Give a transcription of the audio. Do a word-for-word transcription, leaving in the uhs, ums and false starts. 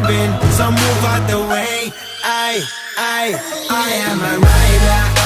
jumping, so move out the way. I, I, I am a rider.